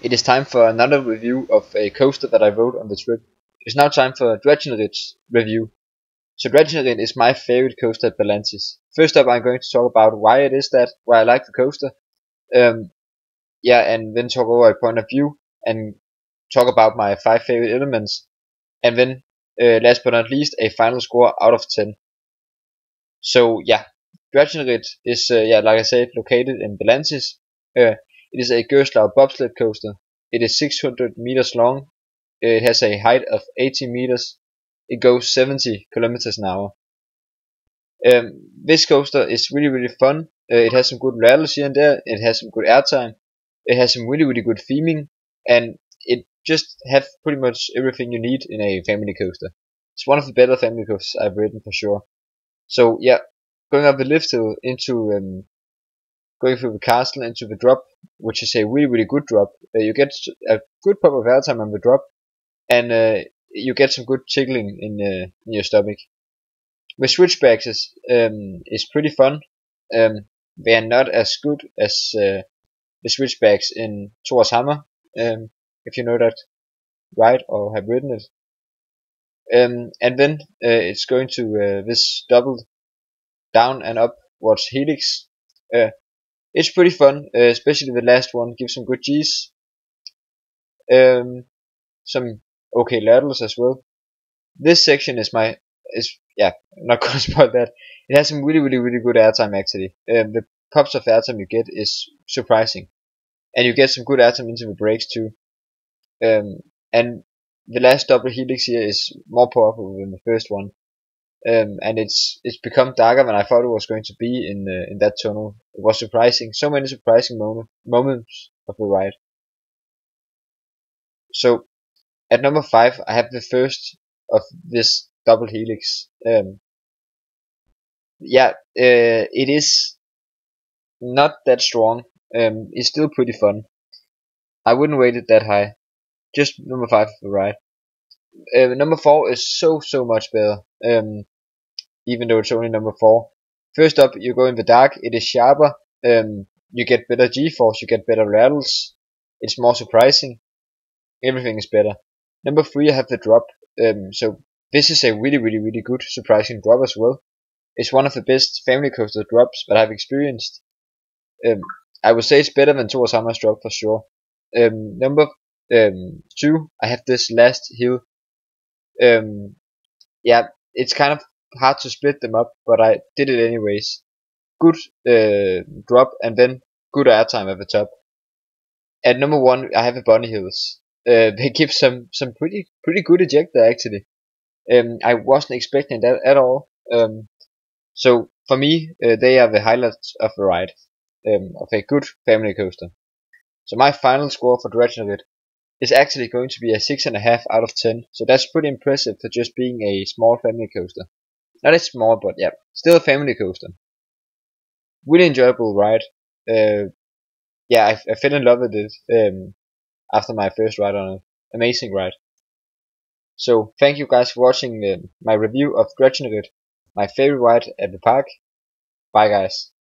It is time for another review of a coaster that I rode on the trip. It's now time for Drachenritt's review. So Drachenritt is my favorite coaster at Belantis. First up I'm going to talk about why it is that, why I like the coaster. And then talk over a point of view and talk about my 5 favorite elements. And then, last but not least, a final score out of 10. So yeah, Drachenritt is, like I said, located in Belantis. It is a Gerstlauer bobsled coaster. It is 600 meters long. It has a height of 80 meters. It goes 70 kilometers an hour. This coaster is really fun. It has some good rattles here and there. It has some good airtime. It has some really good theming, and it just have pretty much everything you need in a family coaster. It's one of the better family coasters I've ridden for sure. So yeah, going up the lift hill into going through the castle into the drop, which is a really good drop. You get a good pop of airtime on the drop, and you get some good tickling in your stomach. The switchbacks is pretty fun. They are not as good as the switchbacks in Thor's Hammer, if you know that right or have ridden it. And then it's going to this double down and upwards helix. It's pretty fun, especially the last one. Gives some good G's, some okay laterals as well. This section is I'm not gonna spoil that. It has some really good airtime actually. The pops of airtime you get is surprising, and you get some good airtime into the brakes too. And the last double helix here is more powerful than the first one. And it's become darker than I thought it was going to be in that tunnel. It was surprising, so many surprising moments of the ride. So at number 5 I have the first of this double helix. It is not that strong. It's still pretty fun. I wouldn't rate it that high. Just number 5 of the ride. Number 4 is so much better. Even though it's only number 4. First up, you go in the dark. It is sharper. You get better G-force. You get better rattles. It's more surprising. Everything is better. Number 3, I have the drop. So this is a really good surprising drop as well. It's one of the best family coaster drops that I've experienced. I would say it's better than Thor's Hammer's drop for sure. Number 2, I have this last hill. It's kind of hard to split them up, but I did it anyways. Good drop and then good airtime at the top. At number 1, I have the bunny hills. They give some pretty good ejector actually. I wasn't expecting that at all. So for me, they are the highlights of the ride, of a good family coaster. So my final score for Drachenritt is actually going to be a 6.5 out of 10. So that's pretty impressive for just being a small family coaster. Not as small, but yeah, still a family coaster. Really enjoyable ride. I fell in love with it after my first ride on it. Amazing ride. So thank you guys for watching my review of Drachenritt, my favorite ride at the park. Bye guys.